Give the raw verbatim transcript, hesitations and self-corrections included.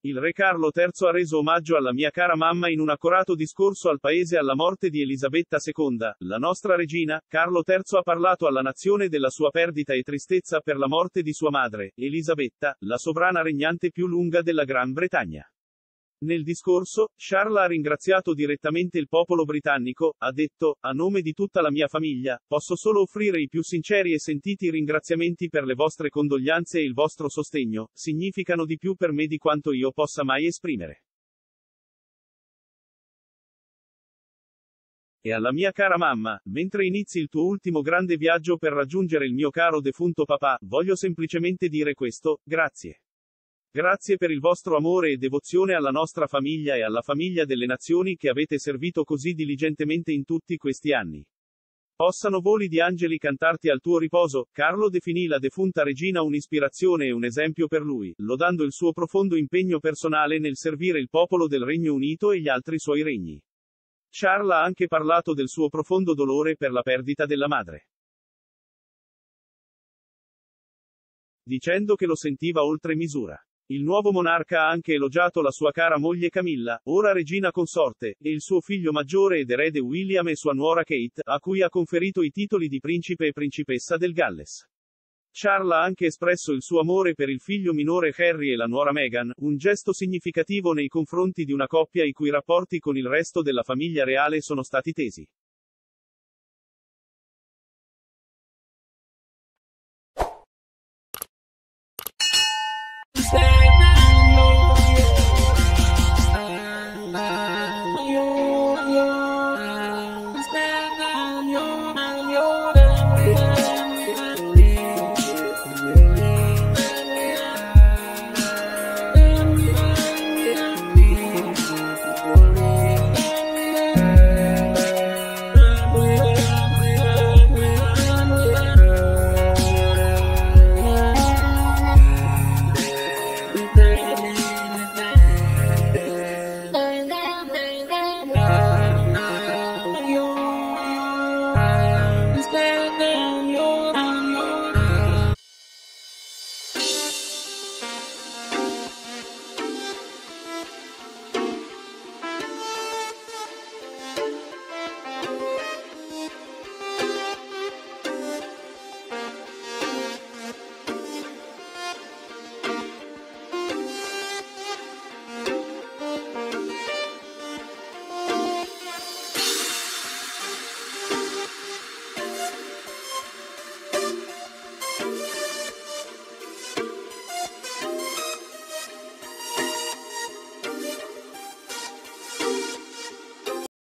Il re Carlo terzo ha reso omaggio alla mia cara mamma in un accorato discorso al paese alla morte di Elisabetta seconda, la nostra regina. Carlo terzo ha parlato alla nazione della sua perdita e tristezza per la morte di sua madre, Elisabetta, la sovrana regnante più lunga della Gran Bretagna. Nel discorso, Charles ha ringraziato direttamente il popolo britannico, ha detto: a nome di tutta la mia famiglia, posso solo offrire i più sinceri e sentiti ringraziamenti per le vostre condoglianze e il vostro sostegno, significano di più per me di quanto io possa mai esprimere. E alla mia cara mamma, mentre inizi il tuo ultimo grande viaggio per raggiungere il mio caro defunto papà, voglio semplicemente dire questo: grazie. Grazie per il vostro amore e devozione alla nostra famiglia e alla famiglia delle nazioni che avete servito così diligentemente in tutti questi anni. Possano voli di angeli cantarti al tuo riposo. Carlo definì la defunta regina un'ispirazione e un esempio per lui, lodando il suo profondo impegno personale nel servire il popolo del Regno Unito e gli altri suoi regni. Charles ha anche parlato del suo profondo dolore per la perdita della madre, dicendo che lo sentiva oltre misura. Il nuovo monarca ha anche elogiato la sua cara moglie Camilla, ora regina consorte, e il suo figlio maggiore ed erede William e sua nuora Kate, a cui ha conferito i titoli di principe e principessa del Galles. Charles ha anche espresso il suo amore per il figlio minore Harry e la nuora Meghan, un gesto significativo nei confronti di una coppia i cui rapporti con il resto della famiglia reale sono stati tesi.